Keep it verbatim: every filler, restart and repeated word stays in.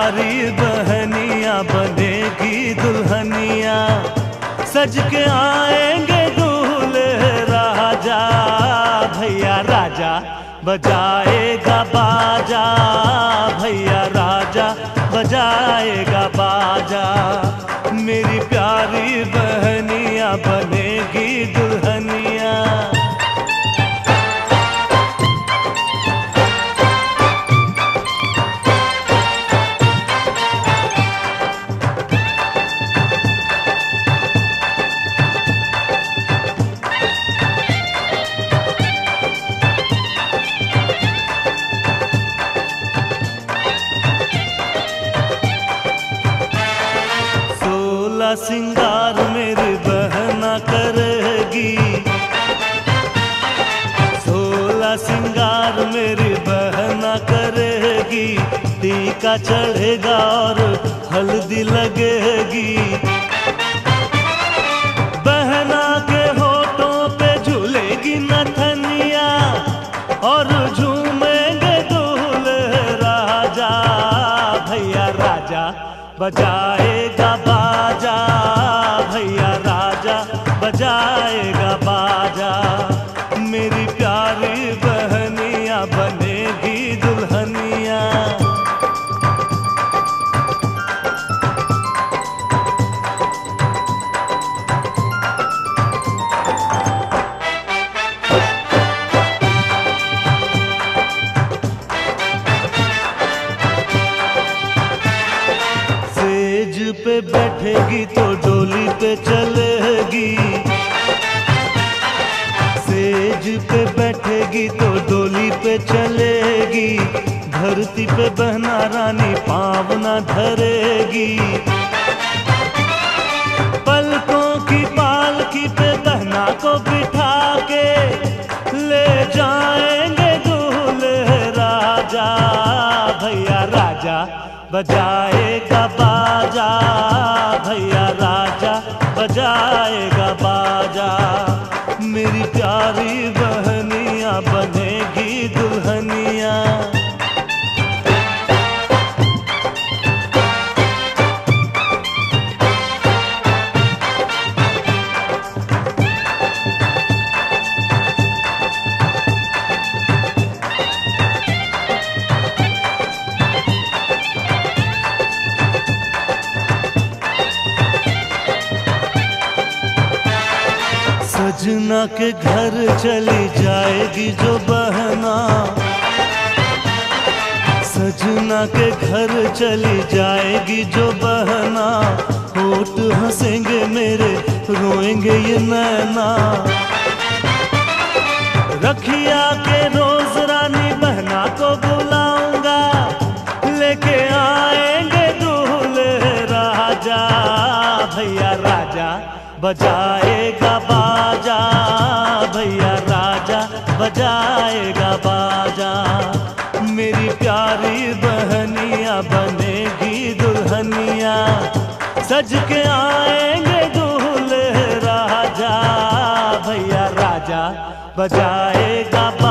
प्यारी बहनिया बनेगी दुल्हनिया, सज के आएंगे दूल्हे राजा। भैया राजा बजाएगा बाजा, भैया राजा बजाएगा बाजा। मेरी प्यारी बहनिया बनेगी दुल्हनिया। सिंगार मेरी बहना करेगी, सोलह सिंगार मेरी बहना करेगी। टीका चढ़ेगा और हल्दी लगेगी, बहना के होठों पे झूलेगी नथनिया और झूमेंगे दूल्हे राजा। भैया राजा बजाएगा बाजा, भैया राजा बजाएगा बाजा। मेरी प्यारी बहनिया बनेगी दुल्हनिया। पे बैठेगी तो डोली पे चलेगी, सेज पे बैठेगी तो डोली पे चलेगी। धरती पे बहना रानी पाँव न धरेगी, पलकों की पालकी पे बहना को बिठा के ले जाएंगे दूल्हे राजा। भैया राजा बजाएगा बाजा, भैया राजा बजाएगा बाजा। मेरी प्यारी बहनिया बनेगी दुल्हनिया। सजना के घर चली जाएगी जो बहना, सजना के घर चली जाएगी जो बहना। होठ हंसेंगे मेरे रोएंगे ये नैना, रखिया के रोज रानी बहना को बुलाऊंगा, लेके आएंगे दूल्हे राजा। भैया राजा बजाएगा बाजा, भैया राजा बजाएगा बाजा। मेरी प्यारी बहनिया बनेगी दुल्हनिया, सज के आएंगे दूल्हे राजा। भैया राजा बजाएगा बाजा।